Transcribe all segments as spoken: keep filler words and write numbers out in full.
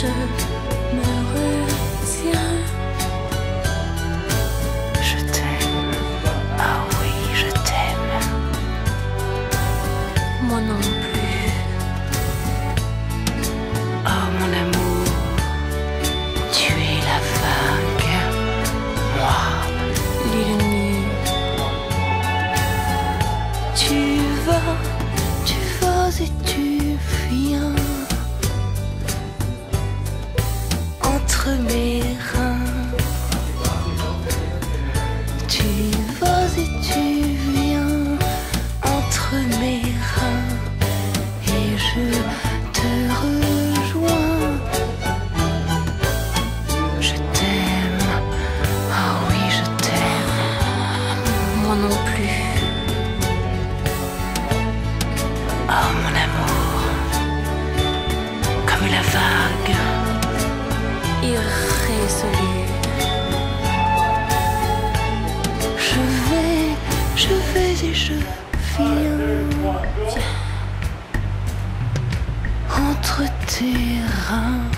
je me retiens. Je t'aime, ah oui, je t'aime. Moi non plus. Oh mon amour, tu es la vague, moi L'île nue. tu vas, tu vas et tu viens entre mes reins. Tu vas et tu viens entre mes reins et je te rejoins. Je t'aime, ah oui je t'aime. Moi non plus. Oh mon amour, comme la vague, Irrésolu. je vais, je vais et je viens entre tes reins.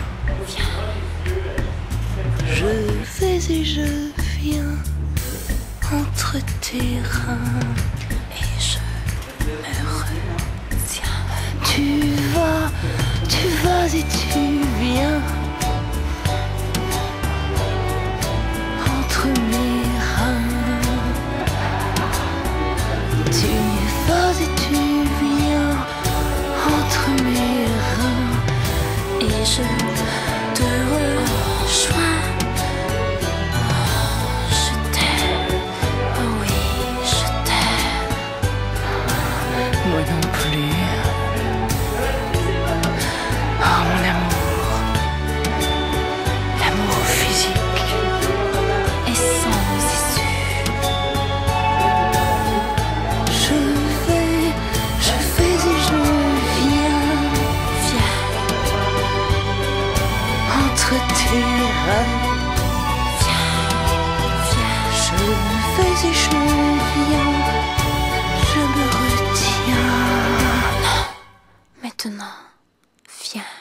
Je vais et je viens entre tes reins Et je me retiens. Tu vas, tu vas et tu viens entre mes reins. Tu vas et tu viens entre mes reins Et je te rejoins. Je t'aime, oh oui, je t'aime. moi non plus. Oh mon amour, l'amour physique. Et sans issue. Je vais, je vais et je viens Viens, entre tes reins. viens, viens. Je vais et je viens, je me retiens. Maintenant, viens.